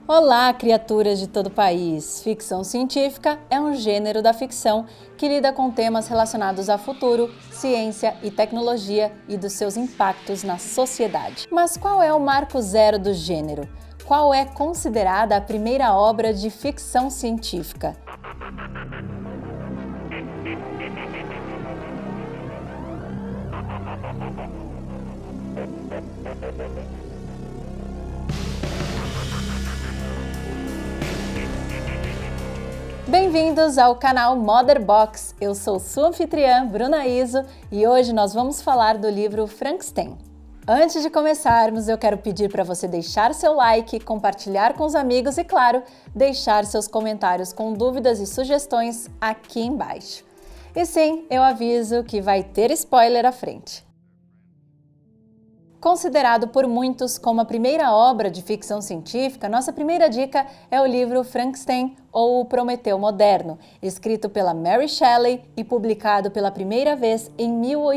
Olá, criaturas de todo o país! Ficção científica é um gênero da ficção que lida com temas relacionados a futuro, ciência e tecnologia e dos seus impactos na sociedade. Mas qual é o marco zero do gênero? Qual é considerada a primeira obra de ficção científica? Bem-vindos ao canal Motherbox. Eu sou sua anfitriã, Bruna Iso, e hoje nós vamos falar do livro Frankenstein. Antes de começarmos, eu quero pedir para você deixar seu like, compartilhar com os amigos e, claro, deixar seus comentários com dúvidas e sugestões aqui embaixo. E sim, eu aviso que vai ter spoiler à frente. Considerado por muitos como a primeira obra de ficção científica, nossa primeira dica é o livro Frankenstein ou O Prometeu Moderno, escrito pela Mary Shelley e publicado pela primeira vez em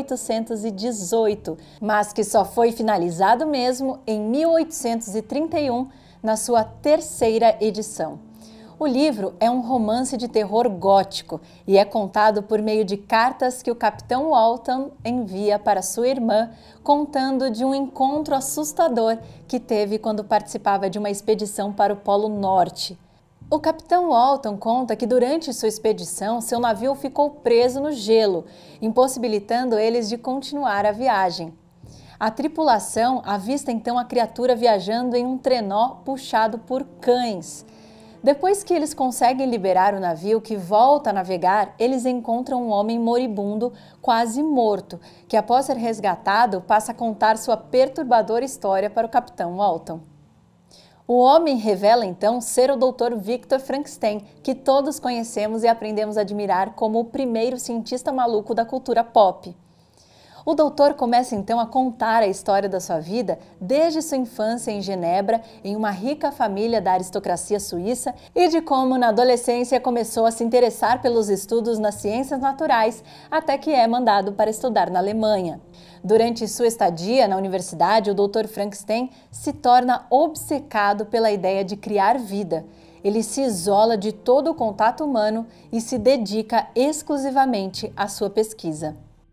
1818, mas que só foi finalizado mesmo em 1831, na sua terceira edição. O livro é um romance de terror gótico e é contado por meio de cartas que o Capitão Walton envia para sua irmã, contando de um encontro assustador que teve quando participava de uma expedição para o Polo Norte. O Capitão Walton conta que durante sua expedição, seu navio ficou preso no gelo, impossibilitando eles de continuar a viagem. A tripulação avista então a criatura viajando em um trenó puxado por cães. Depois que eles conseguem liberar o navio que volta a navegar, eles encontram um homem moribundo, quase morto, que após ser resgatado passa a contar sua perturbadora história para o Capitão Walton. O homem revela então ser o Dr. Victor Frankenstein, que todos conhecemos e aprendemos a admirar como o primeiro cientista maluco da cultura pop. O doutor começa então a contar a história da sua vida desde sua infância em Genebra, em uma rica família da aristocracia suíça, e de como na adolescência começou a se interessar pelos estudos nas ciências naturais, até que é mandado para estudar na Alemanha. Durante sua estadia na universidade, o Dr. Frankenstein se torna obcecado pela ideia de criar vida. Ele se isola de todo o contato humano e se dedica exclusivamente à sua pesquisa.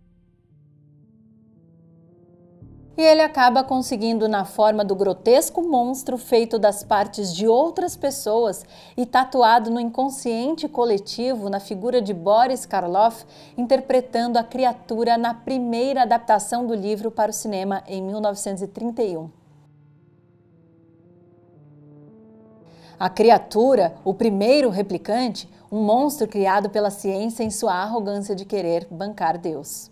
E ele acaba conseguindo, na forma do grotesco monstro feito das partes de outras pessoas e tatuado no inconsciente coletivo na figura de Boris Karloff, interpretando a criatura na primeira adaptação do livro para o cinema em 1931. A criatura, o primeiro replicante, um monstro criado pela ciência em sua arrogância de querer bancar Deus.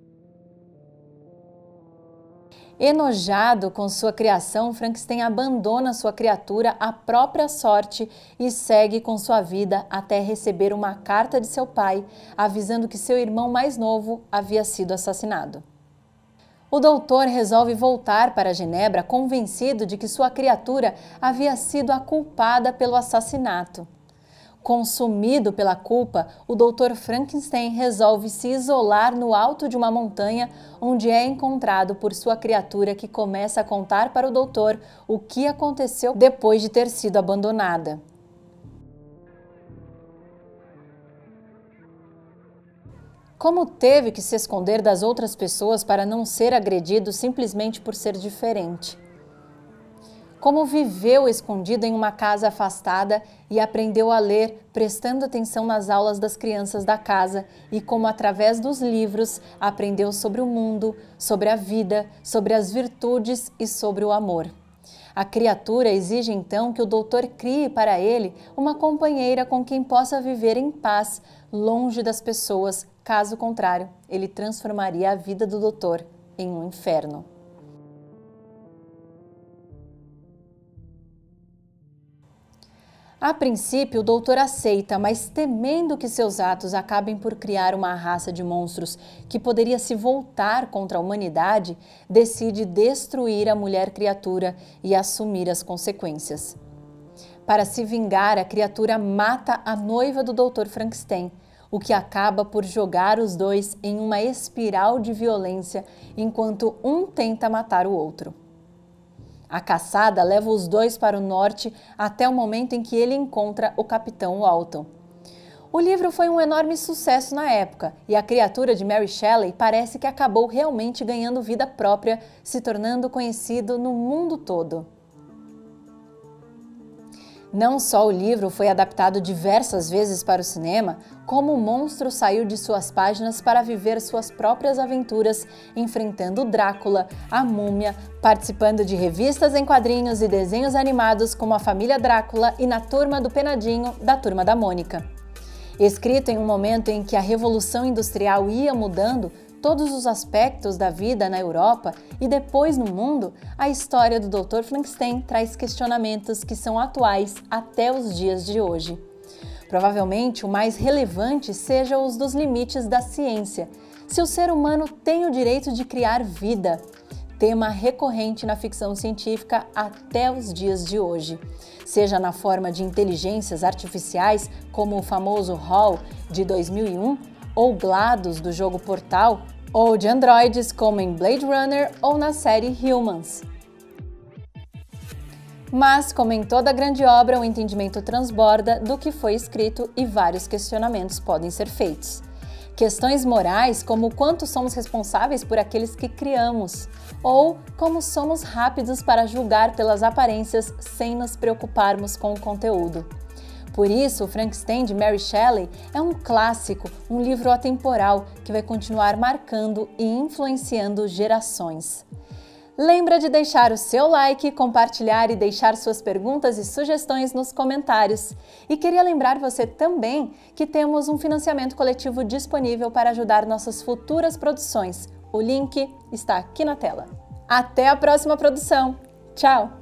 Enojado com sua criação, Frankenstein abandona sua criatura à própria sorte e segue com sua vida até receber uma carta de seu pai, avisando que seu irmão mais novo havia sido assassinado. O doutor resolve voltar para Genebra, convencido de que sua criatura havia sido a culpada pelo assassinato. Consumido pela culpa, o Dr. Frankenstein resolve se isolar no alto de uma montanha, onde é encontrado por sua criatura, que começa a contar para o doutor o que aconteceu depois de ter sido abandonada. Como teve que se esconder das outras pessoas para não ser agredido simplesmente por ser diferente? Como viveu escondido em uma casa afastada e aprendeu a ler, prestando atenção nas aulas das crianças da casa, e como através dos livros aprendeu sobre o mundo, sobre a vida, sobre as virtudes e sobre o amor. A criatura exige então que o doutor crie para ele uma companheira com quem possa viver em paz, longe das pessoas, caso contrário, ele transformaria a vida do doutor em um inferno. A princípio, o doutor aceita, mas temendo que seus atos acabem por criar uma raça de monstros que poderia se voltar contra a humanidade, decide destruir a mulher criatura e assumir as consequências. Para se vingar, a criatura mata a noiva do Dr. Frankenstein, o que acaba por jogar os dois em uma espiral de violência, enquanto um tenta matar o outro. A caçada leva os dois para o norte até o momento em que ele encontra o Capitão Walton. O livro foi um enorme sucesso na época e a criatura de Mary Shelley parece que acabou realmente ganhando vida própria, se tornando conhecido no mundo todo. Não só o livro foi adaptado diversas vezes para o cinema, como o monstro saiu de suas páginas para viver suas próprias aventuras, enfrentando Drácula, a Múmia, participando de revistas em quadrinhos e desenhos animados como a Família Drácula e na Turma do Penadinho, da Turma da Mônica. Escrito em um momento em que a Revolução Industrial ia mudando todos os aspectos da vida na Europa e depois no mundo, a história do Dr. Frankenstein traz questionamentos que são atuais até os dias de hoje. Provavelmente o mais relevante seja os dos limites da ciência. Se o ser humano tem o direito de criar vida, tema recorrente na ficção científica até os dias de hoje. Seja na forma de inteligências artificiais, como o famoso HAL de 2001, ou GLaDOS do jogo Portal, ou de androides como em Blade Runner ou na série Humans. Mas, como em toda grande obra, o entendimento transborda do que foi escrito e vários questionamentos podem ser feitos. Questões morais como o quanto somos responsáveis por aqueles que criamos, ou como somos rápidos para julgar pelas aparências sem nos preocuparmos com o conteúdo. Por isso, o Frankenstein de Mary Shelley é um clássico, um livro atemporal que vai continuar marcando e influenciando gerações. Lembra de deixar o seu like, compartilhar e deixar suas perguntas e sugestões nos comentários. E queria lembrar você também que temos um financiamento coletivo disponível para ajudar nossas futuras produções. O link está aqui na tela. Até a próxima produção! Tchau!